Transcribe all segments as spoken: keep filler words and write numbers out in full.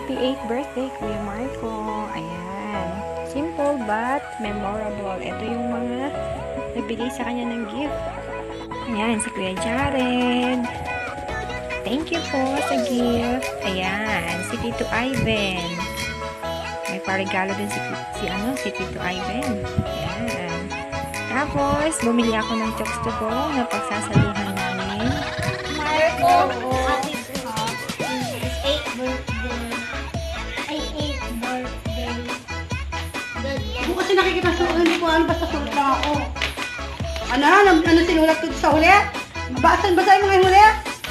Happy eighth birthday, Kuya Marco. Ayan. Simple but memorable. Ito yung mga nabigay sa kanya ng gift. Ayan, si Kuya Jared. Thank you po sa gift. Ayan, si Tito Ivan. May paregalo din si, si, ano, si Tito Ivan. Ayan. Tapos, bumili ako ng chokes to go na pagsasaluhan namin. Marco, happy eighth birthday. Ay, eighth birthday. Hindi kasi nakikita sa ulo ko, ano basta sulat lang ako. Ano, ano, ano sinulat ko sa huli? Basahin, basahin mo ngayon huli?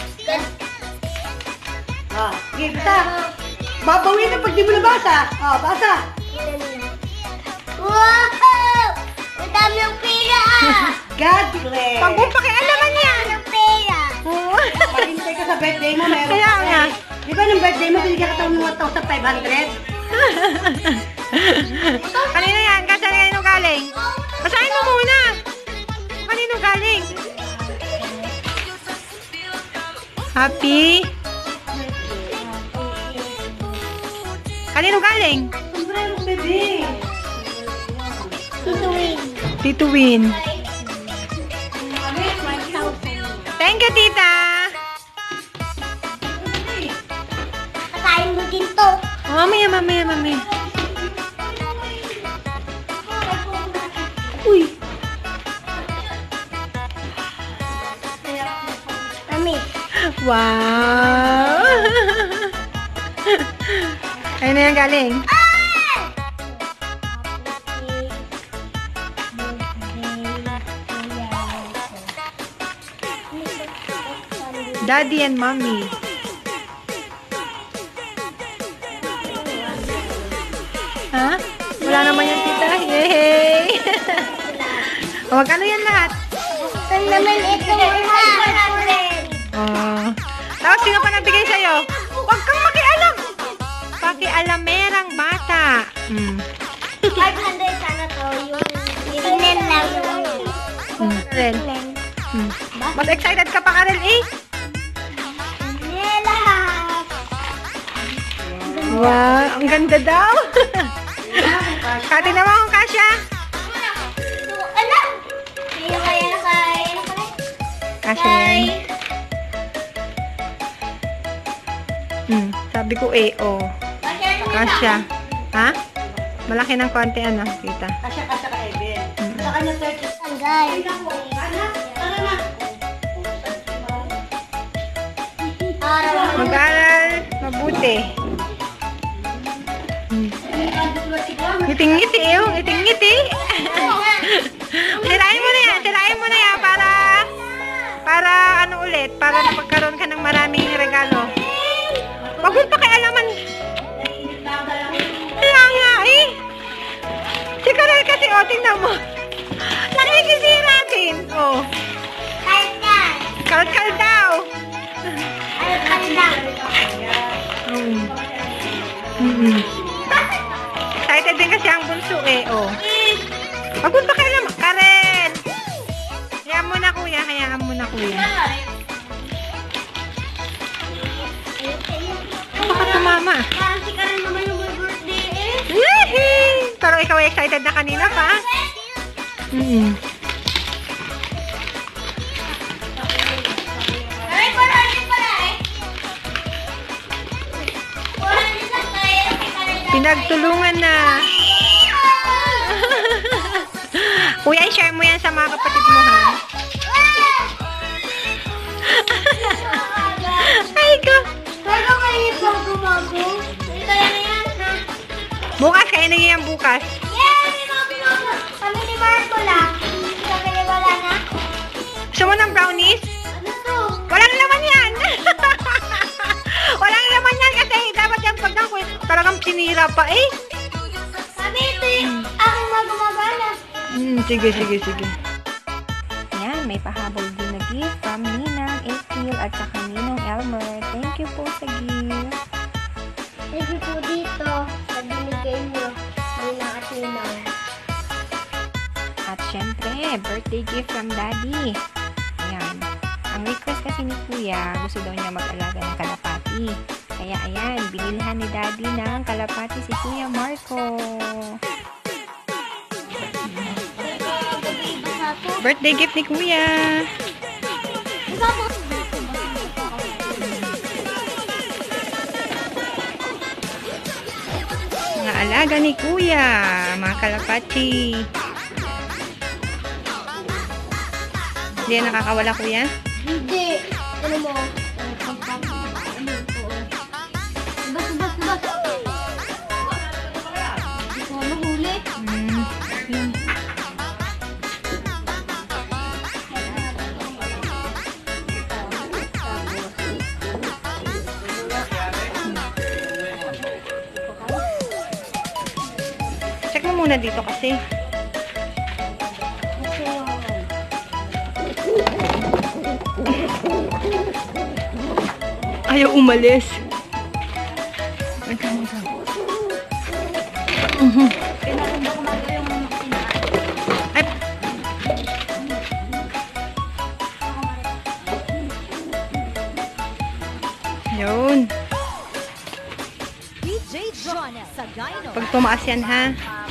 Ah, sige, basa. Babawin na pag di mo nabasa. Ah, basa. Wow! Ang dami ng pera! God bless. Pag mo pakialaman niya. Ang pera! Pag-intay ka sa birthday mo, meron Kaya ka. nga. Di ba ng birthday mo, binigyan ka tayo ng one thousand five hundred? Kanino yan? Kasi kanino galing? Basahin mo muna. Kanino galing? Happy? Kanino galing? Sombrero, bebe. Tutuwin. Tito Win. Thank you, tita. Kakain mo din to. Oh, mamaya, mamaya, mamaya. Uy! Mami. Wow! Ayun na yan galing. Daddy and mommy. Ha? Wala naman yan, tita. Yay! O, magkano yan lahat? Saan naman ito mga Oh. Tapos, sino pa nagbigay sa'yo? Huwag kang makialam! Pakialamerang bata. Hmm. five hundred sana to. Yung tingnan lang yung Hmm. Karel. Hmm. Mas excited ka pa, Karel, eh? Nela! Wow, ang ganda daw. Kati naman kung kasya. Ano? Yung kaya na kaya na kaya. Kasya yan. Hmm. Sabi ko eh, oh. Kasya. Ha? Malaki ng konti, ano, tita. Kasya-kasya ka, Eben. Sa kanya, thirty. Guys. Anak, tara na. Mag-aral mabuti. Hmm. Ngiting-ngiti, eh. Oh. Ngiting-ngiti. Sirain mo na yan. Sirain mo na yan para para ano ulit. Para na magkaroon ka ng maraming regalo. Huwag mong pakialaman. Kaya nga eh. Si Karel kasi, oh, tingnan mo. Nakikisira din. Oh. Kalkan. Kalkal daw. Kalkan lang. Mm. Mm-mm. Excited din kasi ang bunso eh, oh. Huwag mong pakialaman. Karen! Hayaan mo na, kuya. Hayaan mo na, kuya. Baka tumama. Parang si Karen naman yung may birthday eh. Yehey! Pero ikaw ay excited na kanina pa. Mm-mm. Ay, parang din pala eh. Parang din sa tayo si Karen. Pinagtulungan na. Kuya, i-share mo yan sa mga kapatid mo, ha? Ay, ko. Pero kayo ito gumago. Ito yan na yan ha. Bukas, kayo na yan bukas. Yay! Mami, mama. Kami ni Marco lang. Kami ni wala na. Gusto mo ng brownies? Ano to? Walang laman yan. Walang laman yan kasi dapat yung pag talagang sinira pa eh. Kami ito yung aking magumagana. Hmm, sige, sige, sige. Yan, may pahabol din na gift from Ninang April at saka Ninong Elmer. Thank you po sa gift. Thank you po dito sa binigay nyo. Ninang at Ninang. At syempre, birthday gift from Daddy. Ayan. Ang request kasi ni Kuya, gusto daw niya mag-alaga ng kalapati. Kaya ayan, binilhan ni Daddy ng kalapati si Kuya Marco. Birthday gift ni Kuya. Mga alaga ni Kuya, mga kalapati. Hindi yan nakakawala, Kuya? Hindi. Ano mo? Bas, bas, bas. Hindi ko mahuli. Hmm. Yun. Check mo muna dito kasi. Ayaw umalis. Mhm. Ay. Yun. Pag tumaas yan, ha?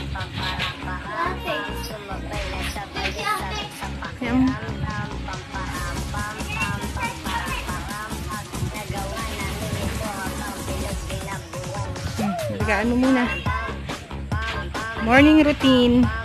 Yan. Hmm, naligaan mo muna. Morning routine.